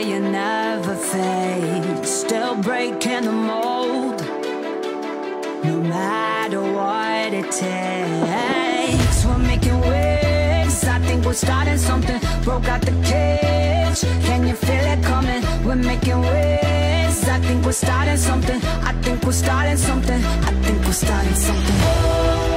you never fade, still breaking the mold, no matter what it takes. We're making waves, I think we're starting something. Broke out the cage, can you feel it coming? We're making waves, I think we're starting something. I think we're starting something. I think we're starting something.